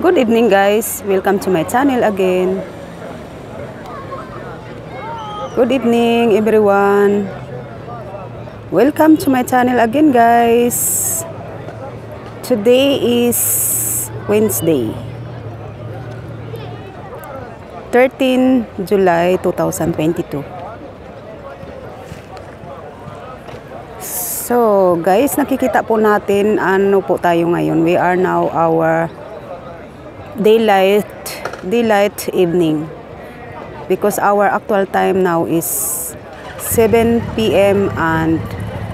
Good evening guys, welcome to my channel again. Good evening everyone. Welcome to my channel again guys. Today is Wednesday, 13 July 2022. So guys, nakikita po natin ano po tayo ngayon. We are now our daylight evening because our actual time now is 7 p.m. and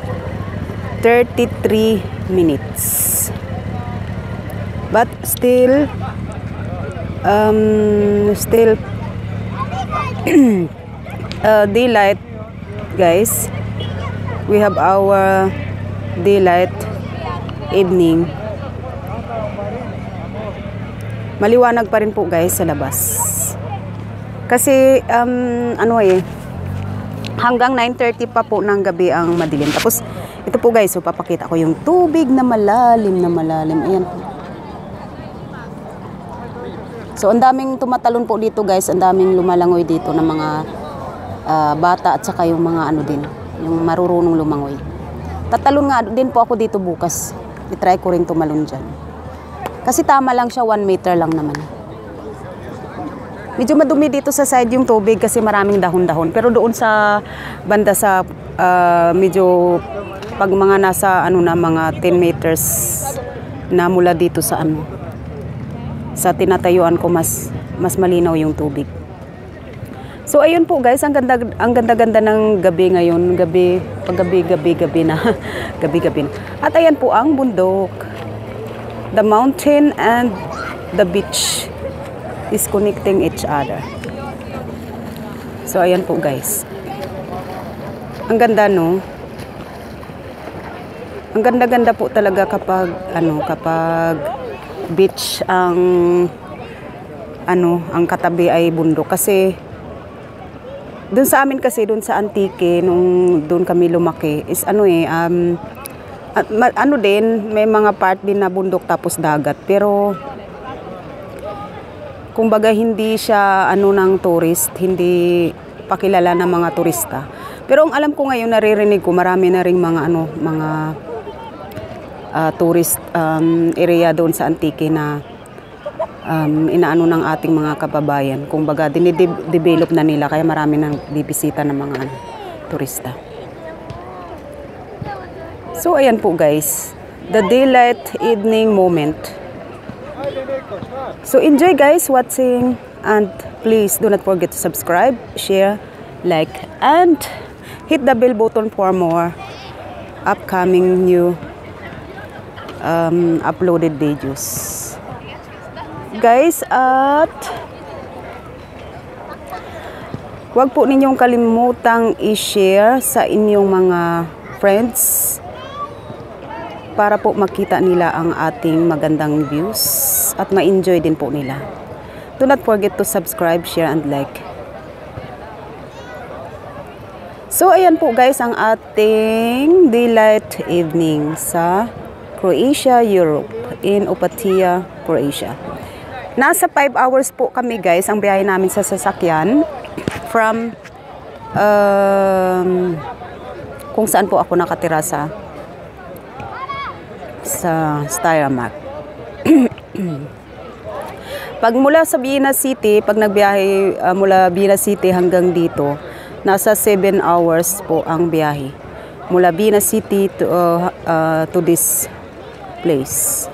33 minutes, but still daylight guys. We have our daylight evening. Maliwanag pa rin po guys sa labas. Kasi hanggang 9:30 pa po ng gabi ang madilim. Tapos ito po guys, so papakita ko yung tubig na malalim. Ayan po. So ang daming tumatalon po dito guys, ang daming lumalangoy dito ng mga bata at saka yung mga din, yung marurunong lumangoy. Tatalon nga din po ako dito bukas. I-try ko rin tumalon dyan. Kasi tama lang siya, 1 meter lang naman. Medyo madumi dito sa side yung tubig kasi maraming dahon-dahon. Pero doon sa banda sa medyo pag mga nasa mga 10 meters na mula dito sa sa tinatayuan ko mas malinaw yung tubig. So ayun po guys, ang ganda ng gabi ngayon, gabi na. gabi. At ayan po ang bundok. The mountain and the beach is connecting each other. So ayan po guys. Ang ganda no. Ang ganda po talaga kapag beach ang katabi ay bundok kasi doon sa amin kasi doon sa Antique nung doon kami lumaki is din may mga part din na bundok tapos dagat, pero kumbaga hindi siya ng tourist, hindi pakilala ng mga turista. Pero ang alam ko ngayon, naririnig ko marami na ring mga tourist area doon sa Antique na inaano ng ating mga kababayan. Kumbaga dinidevelop na nila kaya marami nang bibisita ng mga turista. So ayan po guys, the daylight evening moment. So enjoy guys watching, and please do not forget to subscribe, share, like, and hit the bell button for more upcoming new uploaded videos. Guys, at huwag po ninyong kalimutang i-share sa inyong mga friends para po makita nila ang ating magandang views at ma-enjoy din po nila. Do not forget to subscribe, share, and like. So ayan po guys ang ating daylight evening sa Croatia, Europe, in Opatija, Croatia. Nasa 5 hours po kami guys ang biyahe namin sa sasakyan from kung saan po ako nakatira sa Steiermark. Pag mula sa Vienna City, pag nagbiyahe mula Vienna City hanggang dito, nasa 7 hours po ang biyahe. Mula Vienna City to this place.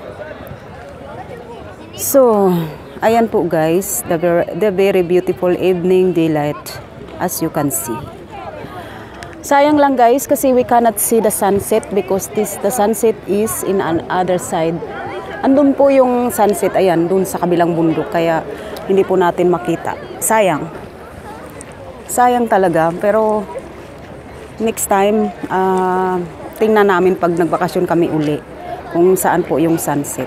So, ayan po guys, the very beautiful evening daylight as you can see. Sayang lang guys kasi we cannot see the sunset because the sunset is in another side. Andun po yung sunset, ayan, dun sa kabilang bundok, kaya hindi po natin makita. Sayang talaga, pero next time tingnan namin pag nagbakasyon kami uli kung saan po yung sunset.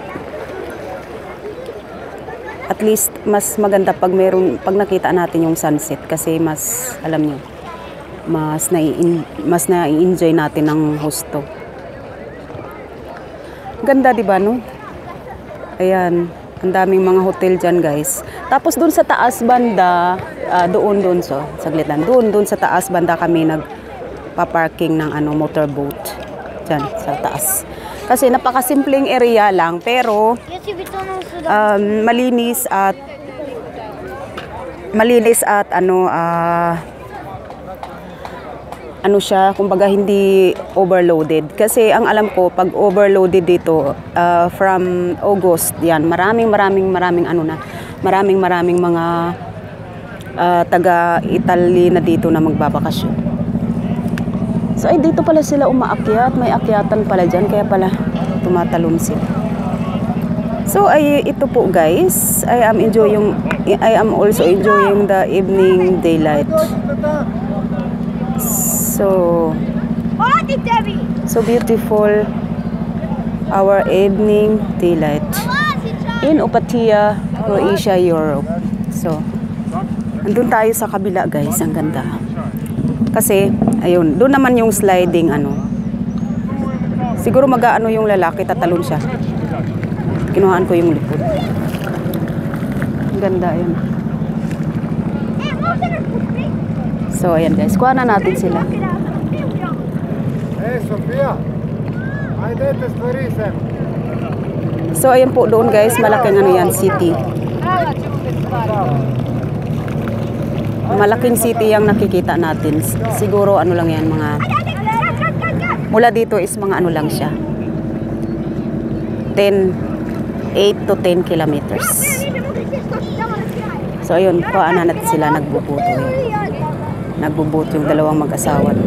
At least mas maganda pag nakita natin yung sunset kasi mas alam niyo, mas na-enjoy natin ng husto. Ganda 'di ba no? Ayan. Ang daming mga hotel dyan, guys. Tapos doon sa taas banda, doon so, saglit lang. Doon sa taas banda kami nagpa-parking ng motorboat. Dyan sa taas. Kasi napakasimpleng area lang, pero malinis at siya, kumbaga hindi overloaded. Kasi ang alam ko, pag overloaded dito, from August, yan, maraming mga taga-Italy na dito na magbabakasyon. So, ay, dito pala sila umaakyat. May akyatan pala dyan, kaya pala tumatalon sila. So, ay, ito po guys, I am also enjoying the evening daylight. So beautiful our evening daylight in Opatija, Croatia, Europe. So, andun tayo sa kabila guys, ang ganda. Kasi, ayun, doon naman yung sliding siguro mag-aano yung lalaki, tatalon siya. Kinuhaan ko yung likod. Ang ganda, ayun. So, ayan guys, kuha na natin sila. Hey, Sofia. So, ayan po doon guys, malaking yan, city. Malaking city yung nakikita natin. Siguro lang yan, mula dito is mga lang siya. 8 to 10 kilometers. So, ayun, kuha na natin sila, nagbubuto yung dalawang mag-asawa.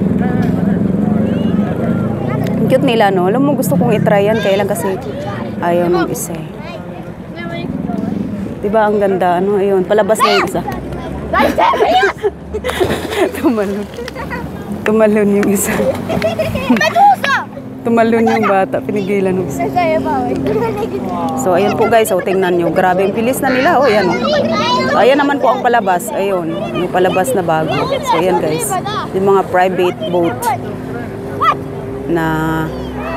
Ang cute nila, no? Alam mo, gusto kong itry yan, kailan kasi ayaw nung isa. Diba, ang ganda, ayun, palabas na yung isa. Tumalon yung isa. Tumalon yung bata, pinigilan ng isa. So, ayun po guys, tingnan nyo, grabe yung bilis na nila, yan. Ayan naman po ang palabas. Ayun, yung palabas na bago. So, ayan guys. Yung mga private boat na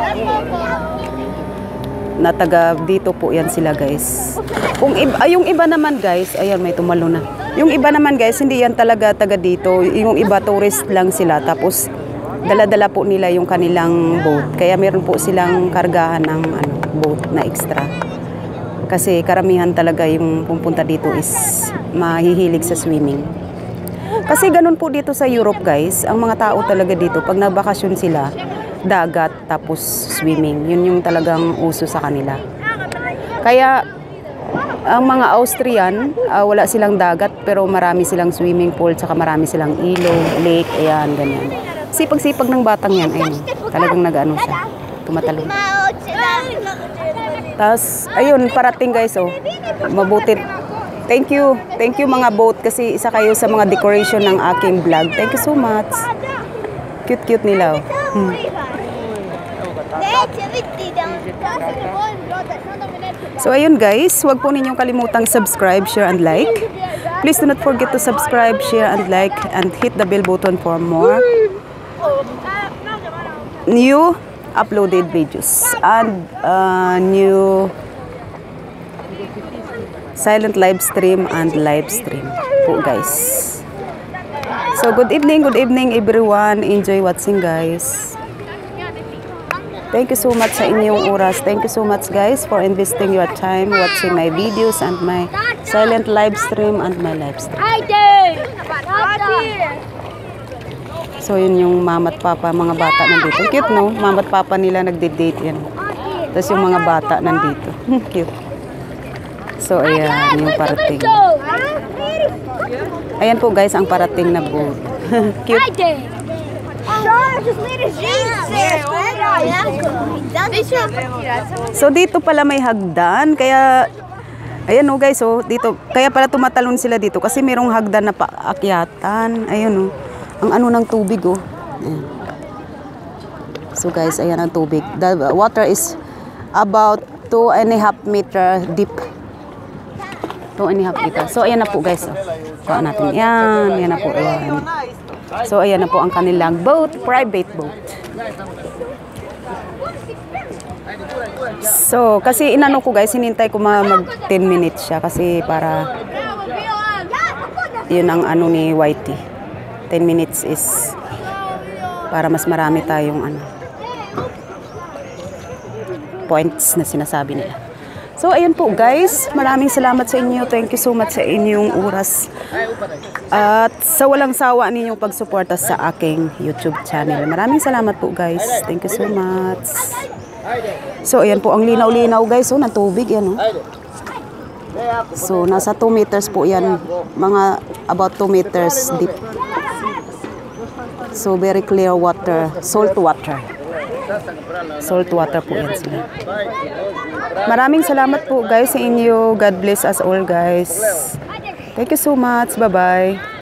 taga dito po yan sila guys. Yung iba naman guys, ayan may tumalo na. Yung iba naman guys, hindi yan talaga taga dito. Yung iba tourist lang sila. Tapos dala-dala po nila yung kanilang boat. Kaya meron po silang kargahan ng boat na extra. Kasi karamihan talaga yung pupunta dito is mahihilig sa swimming. Kasi ganun po dito sa Europe guys, ang mga tao talaga dito, pag nagbakasyon sila, dagat tapos swimming. Yun yung talagang uso sa kanila. Kaya ang mga Austrian, wala silang dagat pero marami silang swimming pool, tsaka marami silang ilog, lake, ayan, ganyan. Sipag-sipag ng batang yan, ayun, talagang nag-ano siya, tumatalon. Tapos, ayun, parating guys, mabuti. Thank you mga boat kasi isa kayo sa mga decoration ng aking vlog. Thank you so much. Cute nila. So ayun guys, huwag po ninyong kalimutang subscribe, share and like. Please do not forget to subscribe, share and like and hit the bell button for more new uploaded videos and new silent live stream and live stream po guys. So good evening everyone. Enjoy watching guys. Thank you so much sa inyong oras. Thank you so much guys for investing your time watching my videos and my silent live stream and my live stream. So yun yung mama at papa, mga bata nandito. Cute no? Mama at papa nila nagde-date yan. Tapos yung mga bata nandito. Cute. So ayan yung parating. Ayan po guys ang parating na boat. Cute. So dito pala may hagdan, kaya ayan guys dito kaya pala tumatalon sila dito kasi merong hagdan na paakyatan. Ayun ang ng tubig Ayan. So guys, ayan ang tubig. The water is about 2.5 meter deep. 2.5 meter. So ayan na po guys. Kuha natin yan. Ayan na po. Ayan. So ayan na po ang kanilang boat, private boat. So, kasi inano ko guys, hinintay ko mag 10 minutes siya kasi para yun ang ano ni Whitey. 10 minutes is para mas marami tayong ano points na sinasabi nila. So, ayun po guys. Maraming salamat sa inyo. Thank you so much sa inyong oras. At sa walang sawa ninyong pagsuporta sa aking YouTube channel. Maraming salamat po guys. Thank you so much. So, ayan po. Ang linaw-linaw guys. So, ng tubig yan. Oh. So, nasa 2 meters po yan. Mga about 2 meters deep. So, very clear water. Salt water. Salt water po yan sila. Maraming salamat po guys sa inyo. God bless us all guys. Thank you so much. Bye-bye.